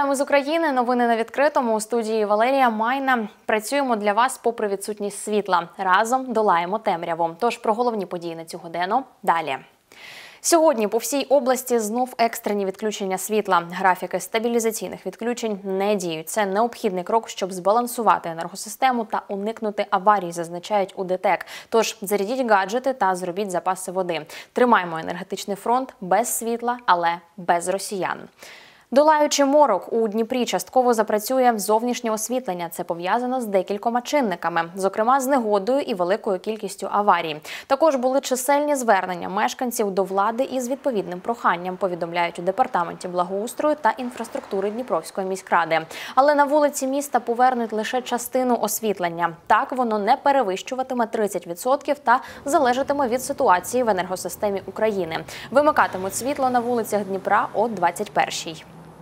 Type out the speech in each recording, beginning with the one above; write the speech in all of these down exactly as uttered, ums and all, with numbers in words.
Вітаємо з України. Новини на відкритому. У студії Валерія Майна. Працюємо для вас попри відсутність світла. Разом долаємо темряву. Тож про головні події на цю годину далі. Сьогодні по всій області знов екстрені відключення світла. Графіки стабілізаційних відключень не діють. Це необхідний крок, щоб збалансувати енергосистему та уникнути аварій, зазначають у ДТЕК. Тож зарядіть гаджети та зробіть запаси води. Тримаємо енергетичний фронт без світла, але без росіян. Долаючи морок, у Дніпрі частково запрацює зовнішнє освітлення. Це пов'язано з декількома чинниками, зокрема з негодою і великою кількістю аварій. Також були чисельні звернення мешканців до влади із відповідним проханням, повідомляють у Департаменті благоустрою та інфраструктури Дніпровської міськради. Але на вулиці міста повернуть лише частину освітлення. Так воно не перевищуватиме тридцять відсотків та залежатиме від ситуації в енергосистемі України. Вимикатимуть світло на вулицях Дніпра о двадцять першій.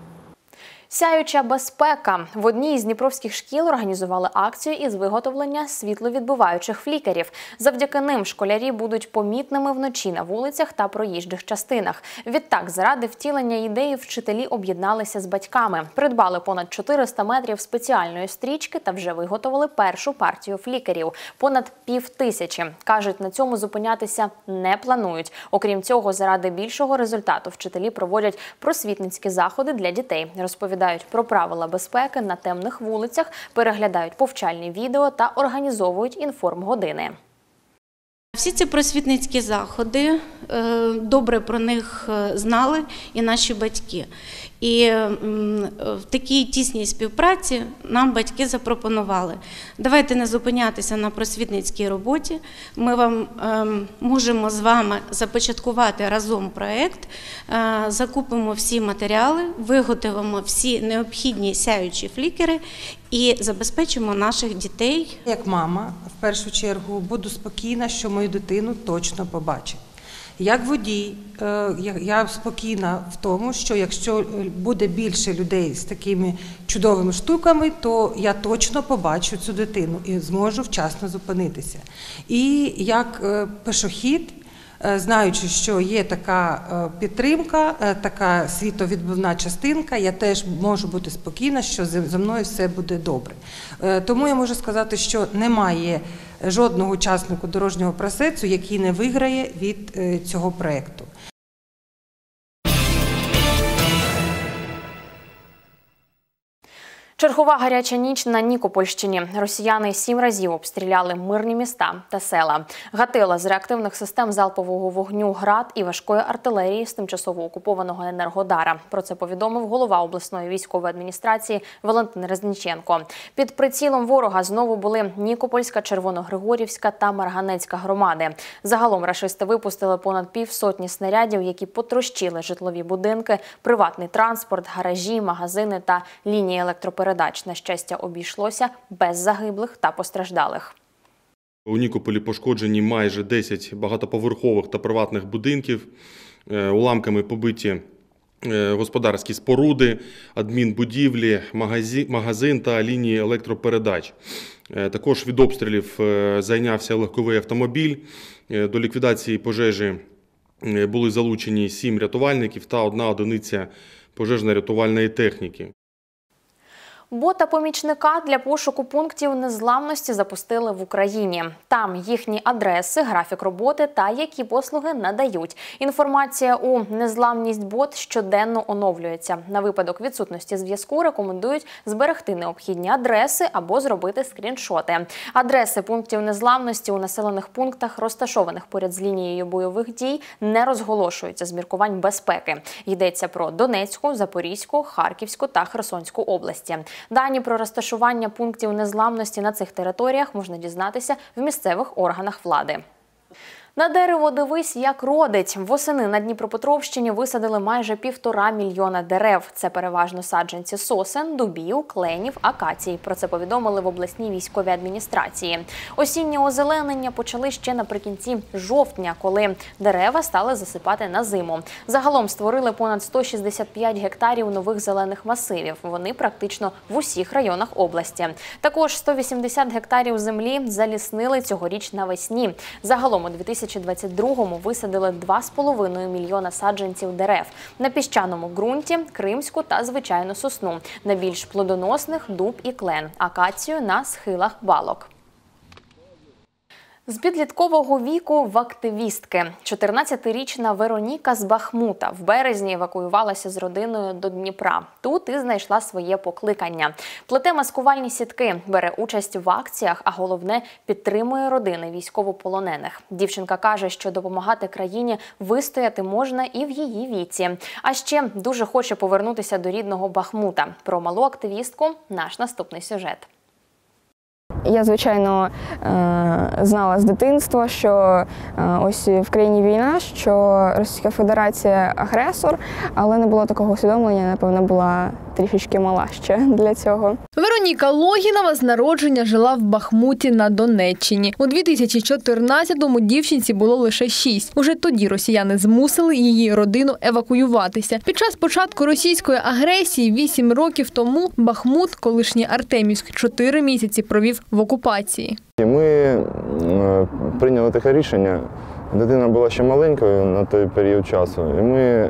Сяюча безпека. В одній із дніпровських шкіл організували акцію із виготовлення світловідбиваючих флікерів. Завдяки ним школярі будуть помітними вночі на вулицях та проїжджих частинах. Відтак, заради втілення ідеї вчителі об'єдналися з батьками. Придбали понад чотириста метрів спеціальної стрічки та вже виготовили першу партію флікерів. Понад пів тисячі. Кажуть, на цьому зупинятися не планують. Окрім цього, заради більшого результату вчителі проводять просвітницькі заходи для дітей. Розповідають про правила безпеки на темних вулицях, переглядають повчальні відео та організовують інформгодини. Всі ці просвітницькі заходи, добре про них знали і наші батьки. І в такій тісній співпраці нам батьки запропонували: давайте не зупинятися на просвітницькій роботі, ми вам можемо з вами започаткувати разом проєкт, закупимо всі матеріали, виготовимо всі необхідні сяючі флікери і забезпечимо наших дітей. Як мама, в першу чергу, буду спокійна, що мою дитину точно побачить. Як водій, я спокійна в тому, що якщо буде більше людей з такими чудовими штуками, то я точно побачу цю дитину і зможу вчасно зупинитися. І як пішохід, знаючи, що є така підтримка, така світловідбивна частинка, я теж можу бути спокійна, що зі мною все буде добре. Тому я можу сказати, що немає жодного учаснику дорожнього процесу, який не виграє від цього проєкту. Чергова гаряча ніч на Нікопольщині. Росіяни сім разів обстріляли мирні міста та села. Гатила з реактивних систем залпового вогню «Град» і важкої артилерії з тимчасово окупованого Енергодара. Про це повідомив голова обласної військової адміністрації Валентин Резніченко. Під прицілом ворога знову були Нікопольська, Червоногригорівська та Марганецька громади. Загалом рашисти випустили понад півсотні снарядів, які потрощили житлові будинки, приватний транспорт, гаражі, магазини та лінії електропередач. На щастя, обійшлося без загиблих та постраждалих. У Нікополі пошкоджені майже десять багатоповерхових та приватних будинків, уламками побиті господарські споруди, адмінбудівлі, магазин та лінії електропередач. Також від обстрілів зайнявся легковий автомобіль. До ліквідації пожежі були залучені сім рятувальників та одна одиниця пожежно-рятувальної техніки. Бота-помічника для пошуку пунктів незламності запустили в Україні. Там їхні адреси, графік роботи та які послуги надають. Інформація у «Незламність бот» щоденно оновлюється. На випадок відсутності зв'язку рекомендують зберегти необхідні адреси або зробити скріншоти. Адреси пунктів незламності у населених пунктах, розташованих поряд з лінією бойових дій, не розголошуються з міркувань безпеки. Йдеться про Донецьку, Запорізьку, Харківську та Херсонську області. Дані про розташування пунктів незламності на цих територіях можна дізнатися в місцевих органах влади. На дерево дивись, як родить. Восени на Дніпропетровщині висадили майже півтора мільйона дерев. Це переважно саджанці сосен, дубів, кленів, акацій. Про це повідомили в обласній військовій адміністрації. Осіннє озеленення почали ще наприкінці жовтня, коли дерева стали засипати на зиму. Загалом створили понад сто шістдесят п'ять гектарів нових зелених масивів. Вони практично в усіх районах області. Також сто вісімдесят гектарів землі заліснили цьогоріч навесні. Загалом у дві тисячі тисячі двадцять другому висадили два з половиною мільйона саджанців дерев на піщаному ґрунті, кримську та звичайну сосну, на більш плодоносних – дуб і клен, акацію на схилах балок. З підліткового віку в активістки. чотирнадцятирічна Вероніка з Бахмута в березні евакуювалася з родиною до Дніпра. Тут і знайшла своє покликання. Плете маскувальні сітки, бере участь в акціях, а головне – підтримує родини військовополонених. Дівчинка каже, що допомагати країні вистояти можна і в її віці. А ще дуже хоче повернутися до рідного Бахмута. Про малу активістку – наш наступний сюжет. Я, звичайно, знала з дитинства, що ось в країні війна, що Російська Федерація – агресор, але не було такого усвідомлення, напевно, була трішечки мала ще для цього. Вероніка Логінова з народження жила в Бахмуті на Донеччині. У дві тисячі чотирнадцятому дівчинці було лише шість. Уже тоді росіяни змусили її родину евакуюватися. Під час початку російської агресії вісім років тому Бахмут, колишній Артемівськ, чотири місяці провів в окупації. Ми прийняли таке рішення. Дитина була ще маленькою на той період часу, і ми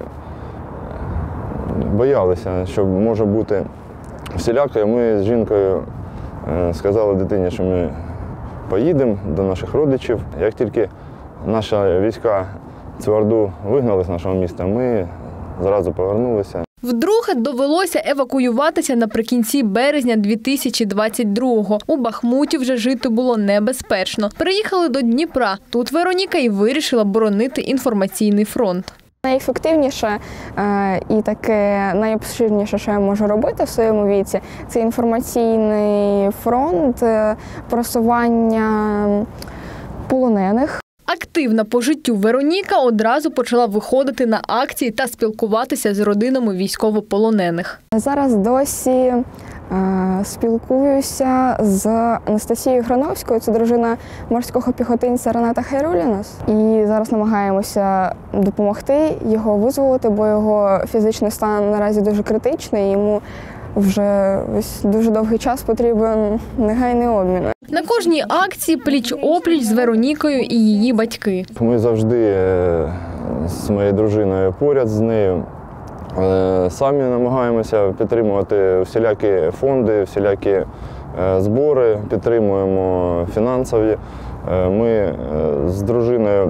боялися, що може бути всілякою. Ми з жінкою сказали дитині, що ми поїдемо до наших родичів. Як тільки наші війська цю орду вигнали з нашого міста, ми зразу повернулися. Вдруге довелося евакуюватися наприкінці березня дві тисячі двадцять другого. У Бахмуті вже жити було небезпечно. Переїхали до Дніпра. Тут Вероніка і вирішила боронити інформаційний фронт. Найефективніше і таке найобширніше, що я можу робити в своєму віці, це інформаційний фронт, просування полонених. Активна по життю Вероніка одразу почала виходити на акції та спілкуватися з родинами військовополонених. Зараз досі е, спілкуюся з Анастасією Грановською, це дружина морського піхотинця Рената Хайрулінас. І зараз намагаємося допомогти його визволити, бо його фізичний стан наразі дуже критичний, йому вже ось дуже довгий час потрібен негайний обмін. На кожній акції пліч-опліч з Веронікою і її батьки. Ми завжди з моєю дружиною поряд з нею. Самі намагаємося підтримувати всілякі фонди, всілякі збори, підтримуємо фінансові. Ми з дружиною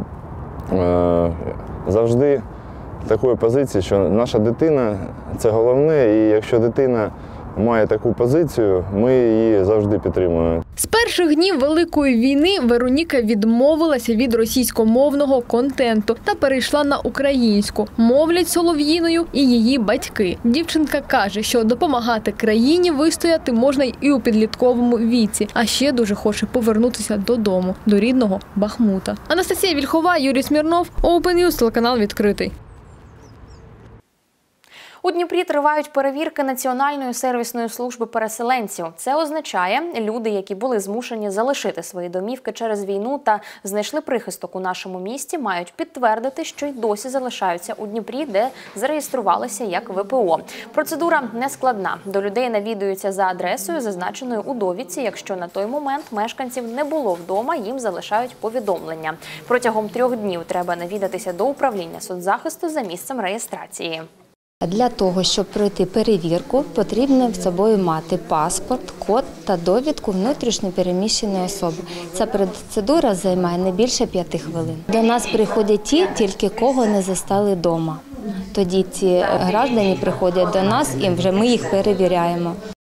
завжди такої позиції, що наша дитина – це головне, і якщо дитина має таку позицію, ми її завжди підтримуємо. З перших днів Великої війни Вероніка відмовилася від російськомовного контенту та перейшла на українську. Мовлять солов'їною і її батьки. Дівчинка каже, що допомагати країні вистояти можна і у підлітковому віці, а ще дуже хоче повернутися додому, до рідного Бахмута. Анастасія Вільхова, Юрій Смірнов, Open News, телеканал «Відкритий». У Дніпрі тривають перевірки Національної сервісної служби переселенців. Це означає, люди, які були змушені залишити свої домівки через війну та знайшли прихисток у нашому місті, мають підтвердити, що й досі залишаються у Дніпрі, де зареєструвалися як ве пе о. Процедура нескладна. До людей навідуються за адресою, зазначеною у довідці. Якщо на той момент мешканців не було вдома, їм залишають повідомлення. Протягом трьох днів треба навідатися до управління соцзахисту за місцем реєстрації. Для того, щоб пройти перевірку, потрібно з собою мати паспорт, код та довідку внутрішньо переміщеної особи. Ця процедура займає не більше п'яти хвилин. До нас приходять ті, тільки кого не застали вдома. Тоді ці громадяни приходять до нас і вже ми їх перевіряємо.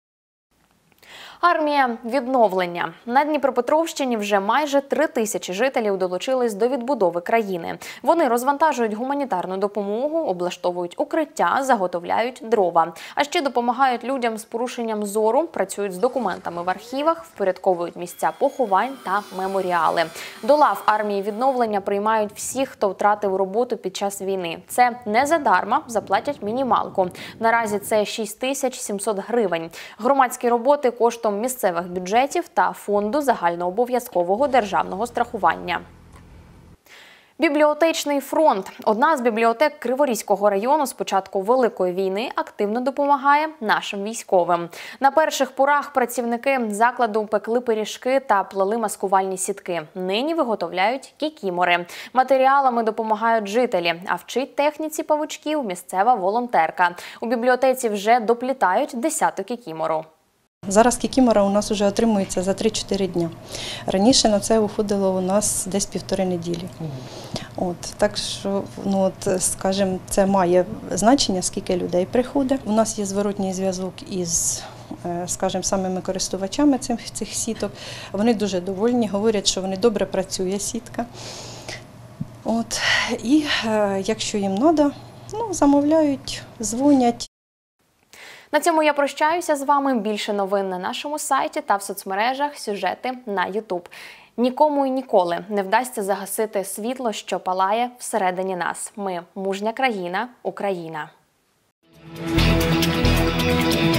Армія відновлення. На Дніпропетровщині вже майже три тисячі жителів долучились до відбудови країни. Вони розвантажують гуманітарну допомогу, облаштовують укриття, заготовляють дрова. А ще допомагають людям з порушенням зору, працюють з документами в архівах, впорядковують місця поховань та меморіали. До лав армії відновлення приймають всіх, хто втратив роботу під час війни. Це не задарма, заплатять мінімалку. Наразі це шість тисяч сімсот гривень. Громадські роботи коштом місцевих бюджетів та фонду загальнообов'язкового державного страхування. Бібліотечний фронт. Одна з бібліотек Криворізького району з початку Великої війни активно допомагає нашим військовим. На перших порах працівники закладу пекли пиріжки та плели маскувальні сітки. Нині виготовляють кікімори. Матеріалами допомагають жителі, а вчить техніці павучків місцева волонтерка. У бібліотеці вже доплітають десяту кікімору. Зараз кікімора у нас вже отримується за три-чотири дня. Раніше на це уходило у нас десь півтори неділі. От, так що, ну, от, скажімо, це має значення, скільки людей приходить. У нас є зворотній зв'язок із, скажімо, самими користувачами цих, цих сіток. Вони дуже довольні, говорять, що вони добре працює сітка. От, і е, якщо їм треба, ну, замовляють, дзвонять. На цьому я прощаюся з вами. Більше новин на нашому сайті та в соцмережах, сюжети на ютуб. Нікому і ніколи не вдасться загасити світло, що палає всередині нас. Ми – мужня країна, Україна.